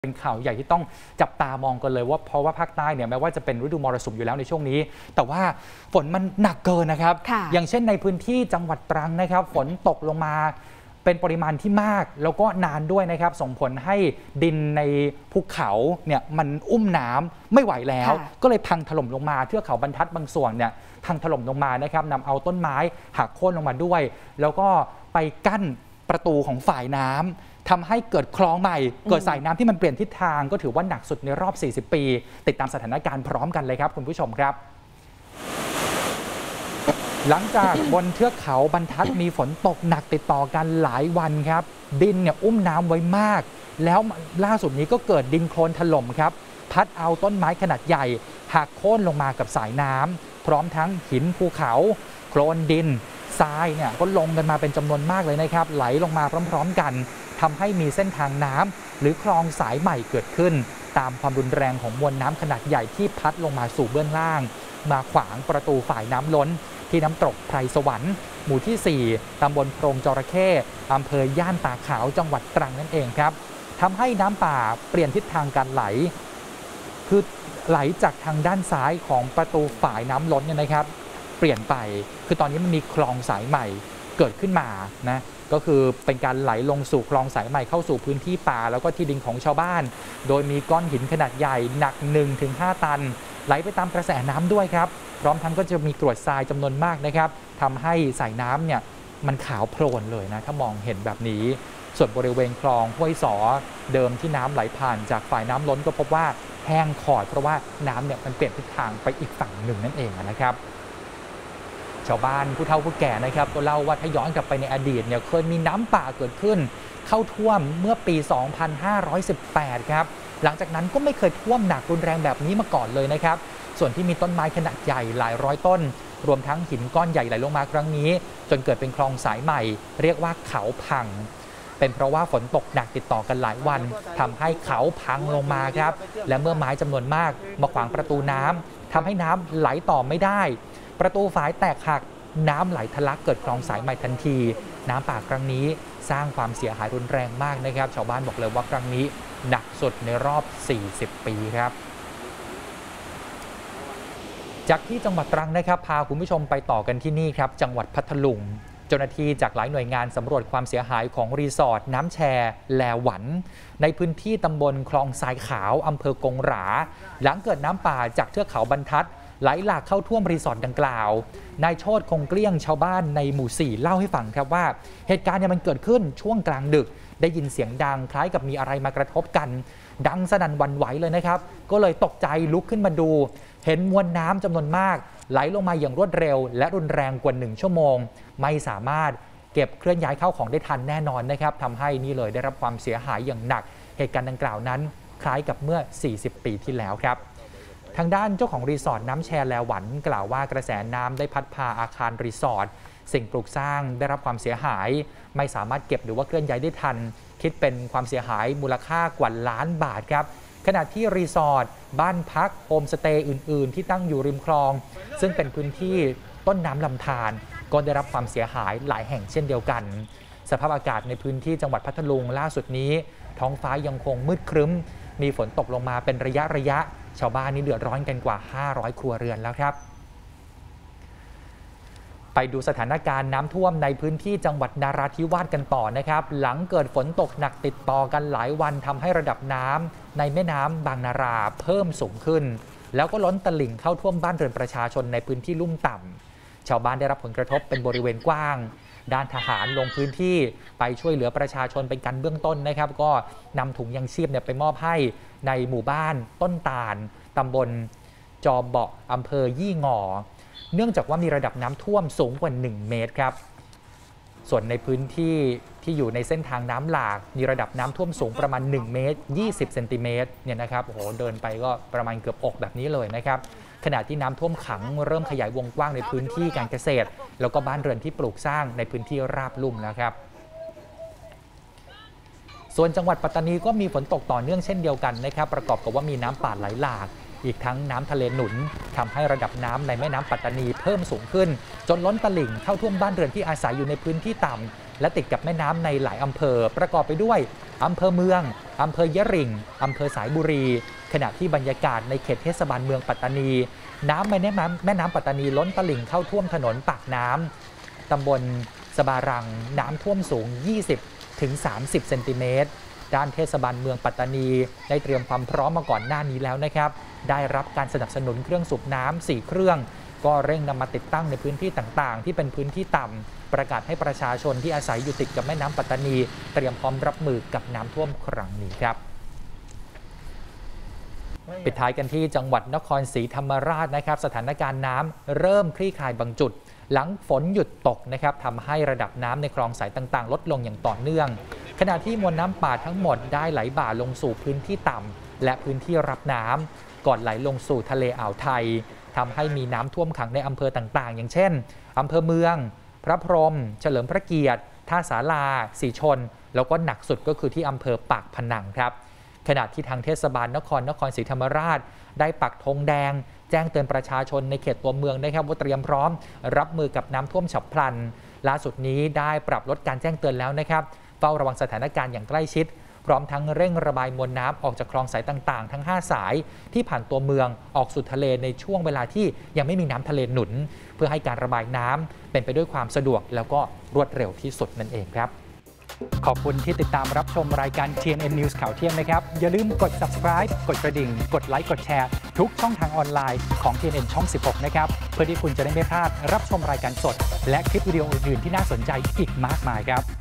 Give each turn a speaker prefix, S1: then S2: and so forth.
S1: เป็นข่าวใหญ่ที่ต้องจับตามองกันเลยว่าเพราะว่าภาคใต้เนี่ยแม้ว่าจะเป็นฤดูมรสุมอยู่แล้วในช่วงนี้แต่ว่าฝนมันหนักเกินนะครับอย่างเช่นในพื้นที่จังหวัดตรังนะครับฝนตกลงมาเป็นปริมาณที่มากแล้วก็นานด้วยนะครับส่งผลให้ดินในภูเขาเนี่ยมันอุ้มน้ำไม่ไหวแล้วก็เลยพังถล่มลงมาเทือกเขาบรรทัดบางส่วนเนี่ยพังถล่มลงมานะครับนำเอาต้นไม้หักโค่นลงมาด้วยแล้วก็ไปกั้นประตูของฝ่ายน้ำทำให้เกิดคลองใหม่เกิดสายน้ำที่มันเปลี่ยนทิศทางก็ถือว่าหนักสุดในรอบ40 ปีติดตามสถานการณ์พร้อมกันเลยครับคุณผู้ชมครับหลังจากบนเทือกเขาบรรทัดมีฝนตกหนักติดต่อกันหลายวันครับดินเนี่ยอุ้มน้ำไว้มากแล้วล่าสุดนี้ก็เกิดดินโคลนถล่มครับพัดเอาต้นไม้ขนาดใหญ่หักโค่นลงมากับสายน้ำพร้อมทั้งหินภูเขาโคลนดินทรายเนี่ยก็ลงกันมาเป็นจำนวนมากเลยนะครับไหลลงมาพร้อมๆกันทำให้มีเส้นทางน้ำหรือคลองสายใหม่เกิดขึ้นตามความรุนแรงของมวลน้ำขนาดใหญ่ที่พัดลงมาสู่เบื้องล่างมาขวางประตูฝ่ายน้ำล้นที่น้ำตกไพรสวรรค์หมู่ที่ 4 ตำบลโพรงจระเข้อำเภอย่านตาขาวจังหวัดตรังนั่นเองครับทำให้น้ำป่าเปลี่ยนทิศทางการไหลคือไหลจากทางด้านซ้ายของประตูฝ่ายน้ำล้นเนี่ยนะครับเปลี่ยนไปคือตอนนี้มันมีคลองสายใหม่เกิดขึ้นมานะก็คือเป็นการไหลลงสู่คลองสายใหม่เข้าสู่พื้นที่ป่าแล้วก็ที่ดินของชาวบ้านโดยมีก้อนหินขนาดใหญ่หนัก 1-5 ตันไหลไปตามกระแสน้ำด้วยครับพร้อมทั้งก็จะมีกรวดทรายจำนวนมากนะครับทำให้สายน้ำเนี่ยมันขาวโพลนเลยนะถ้ามองเห็นแบบนี้ส่วนบริเวณคลองห้วยสอเดิมที่น้ำไหลผ่านจากฝ่ายน้ำล้นก็พบว่าแห้งขอดเพราะว่าน้ำเนี่ยมันเปลี่ยนทิศทางไปอีกฝั่งหนึ่งนั่นเองนะครับชาวบ้านผู้เฒ่าผู้แก่นะครับก็เล่าว่าถ้าย้อนกลับไปในอดีตเนี่ยเคยมีน้ำป่าเกิดขึ้นเข้าท่วมเมื่อปี 2518 ครับหลังจากนั้นก็ไม่เคยท่วมหนักรุนแรงแบบนี้มาก่อนเลยนะครับส่วนที่มีต้นไม้ขนาดใหญ่หลายร้อยต้นรวมทั้งหินก้อนใหญ่ไหลลงมาครั้งนี้จนเกิดเป็นคลองสายใหม่เรียกว่าเขาพังเป็นเพราะว่าฝนตกหนักติดต่อกันหลายวันทำให้เขาพังลงมาครับและเมื่อไม้จำนวนมากมาขวางประตูน้ำทำให้น้ำไหลต่อไม่ได้ประตูฝายแตกหักน้ำไหลทะลักเกิดคลองสายใหม่ทันทีน้ำป่าครั้งนี้สร้างความเสียหายรุนแรงมากนะครับชาวบ้านบอกเลยว่าครั้งนี้หนักสุดในรอบ40 ปีครับจากที่จังหวัดตรังนะครับพาคุณผู้ชมไปต่อกันที่นี่ครับจังหวัดพัทลุงเจ้าหน้าที่จากหลายหน่วยงานสำรวจความเสียหายของรีสอร์ทน้ำแชแลหวันในพื้นที่ตำบลคลองทรายขาวอำเภอกงหราหลังเกิดน้ำป่าจากเทือกเขาบรรทัดไหลหลากเข้าท่วมรีสอร์ทดังกล่าวนายโชติคงเกลี้ยงชาวบ้านในหมู่ 4เล่าให้ฟังครับว่าเหตุการณ์เนี่ยมันเกิดขึ้นช่วงกลางดึกได้ยินเสียงดังคล้ายกับมีอะไรมากระทบกันดังสนั่นหวั่นไหวเลยนะครับก็เลยตกใจลุกขึ้นมาดูเห็นมวลน้ำจำนวนมากไหลลงมาอย่างรวดเร็วและรุนแรงกว่า1 ชั่วโมงไม่สามารถเก็บเคลื่อนย้ายเข้าของได้ทันแน่นอนนะครับทำให้นี่เลยได้รับความเสียหายอย่างหนักเหตุการณ์ดังกล่าวนั้นคล้ายกับเมื่อ40 ปีที่แล้วครับทางด้านเจ้าของรีสอร์ทน้ำแชแลหวันกล่าวว่ากระแสน้ำได้พัดพาอาคารรีสอร์ทสิ่งปลูกสร้างได้รับความเสียหายไม่สามารถเก็บหรือว่าเคลื่อนย้ายได้ทันคิดเป็นความเสียหายมูลค่ากว่าล้านบาทครับขณะที่รีสอร์ทบ้านพักโฮมสเตย์อื่นๆที่ตั้งอยู่ริมคลองซึ่งเป็นพื้นที่ต้นน้ำลำธารก็ได้รับความเสียหายหลายแห่งเช่นเดียวกันสภาพอากาศในพื้นที่จังหวัดพัทลุงล่าสุดนี้ท้องฟ้ายังคงมืดครึ้มมีฝนตกลงมาเป็นระยะชาวบ้านนี่เดือดร้อนกันกว่า500ครัวเรือนแล้วครับไปดูสถานการณ์น้ำท่วมในพื้นที่จังหวัดนราธิวาสกันต่อนะครับหลังเกิดฝนตกหนักติดต่อกันหลายวันทำให้ระดับน้ำในแม่น้ำบางนาราเพิ่มสูงขึ้นแล้วก็ล้นตลิ่งเข้าท่วมบ้านเรือนประชาชนในพื้นที่ลุ่มต่ำชาวบ้านได้รับผลกระทบเป็นบริเวณกว้างด้านทหารลงพื้นที่ไปช่วยเหลือประชาชนเป็นการเบื้องต้นนะครับก็นำถุงยังชีพไปมอบให้ในหมู่บ้านต้นตาลตำบลจอเบาะอำเภอยี่งอเนื่องจากว่ามีระดับน้ำท่วมสูงกว่า1 เมตรครับส่วนในพื้นที่ที่อยู่ในเส้นทางน้ำหลากมีระดับน้ำท่วมสูงประมาณ1 เมตร 20 เซนติเมตรเนี่ยนะครับโอ้โหเดินไปก็ประมาณเกือบอกแบบนี้เลยนะครับขณะที่น้ำท่วมขังเริ่มขยายวงกว้างในพื้นที่การเกษตรแล้วก็บ้านเรือนที่ปลูกสร้างในพื้นที่ราบลุ่มแล้วครับส่วนจังหวัดปัตตานีก็มีฝนตกต่อเนื่องเช่นเดียวกันนะครับประกอบกับว่ามีน้ำป่าไหลหลากอีกทั้งน้ำทะเลหนุนทำให้ระดับน้ำในแม่น้ำปัตตานีเพิ่มสูงขึ้นจนล้นตลิ่งเข้าท่วมบ้านเรือนที่อาศัยอยู่ในพื้นที่ต่ำและติดกับแม่น้ำในหลายอำเภอประกอบไปด้วยอำเภอเมืองอำเภอยะริงอำเภอสายบุรีขณะที่บรรยากาศในเขตเทศบาลเมืองปัตตานีน้ำในแม่น้ำปัตตานีล้นตลิ่งเข้าท่วมถนนปากน้ำตำบลสบารังน้ำท่วมสูง 20-30 เซนติเมตรด้านเทศบาลเมืองปัตตานีได้เตรียมความพร้อมมาก่อนหน้านี้แล้วนะครับได้รับการสนับสนุนเครื่องสูบน้ำ4เครื่องก็เร่งนำมาติดตั้งในพื้นที่ต่างๆที่เป็นพื้นที่ต่ำประกาศให้ประชาชนที่อาศัยอยู่ติดกับแม่น้ำปัตตานีเตรียมพร้อมรับมือกับน้ำท่วมครั้งนี้ครับปิดท้ายกันที่จังหวัดนครศรีธรรมราชนะครับสถานการณ์น้ำเริ่มคลี่คลายบางจุดหลังฝนหยุดตกนะครับทำให้ระดับน้ำในคลองสายต่างๆลดลงอย่างต่อเนื่องขณะที่มวลน้ำป่าทั้งหมดได้ไหลบ่าลงสู่พื้นที่ต่ำและพื้นที่รับน้ำก่อนไหลลงสู่ทะเลอ่าวไทยทำให้มีน้ำท่วมขังในอำเภอต่างๆอย่างเช่นอำเภอเมืองพระพรหมเฉลิมพระเกียรติท่าสาราศรีชนแล้วก็หนักสุดก็คือที่อำเภอปากพนังครับขณะที่ทางเทศบาลนครศรีธรรมราชได้ปักธงแดงแจ้งเตือนประชาชนในเขตตัวเมืองนะครับว่าเตรียมพร้อมรับมือกับน้ำท่วมฉับพลันล่าสุดนี้ได้ปรับลดการแจ้งเตือนแล้วนะครับเฝ้าระวังสถานการณ์อย่างใกล้ชิดพร้อมทั้งเร่งระบายมวลน้ำออกจากคลองสายต่างๆทั้ง5สายที่ผ่านตัวเมืองออกสู่ทะเลในช่วงเวลาที่ยังไม่มีน้ำทะเลหนุนเพื่อให้การระบายน้ำเป็นไปด้วยความสะดวกแล้วก็รวดเร็วที่สุดนั่นเองครับขอบคุณที่ติดตามรับชมรายการ TNN News ข่าวเที่ยงนะครับอย่าลืมกด subscribe กดกระดิ่งกดไลค์กดแชร์ทุกช่องทางออนไลน์ของ TNN ช่อง 16 นะครับเพื่อที่คุณจะได้ไม่พลาดรับชมรายการสดและคลิปวิดีโออื่นๆที่น่าสนใจอีกมากมายครับ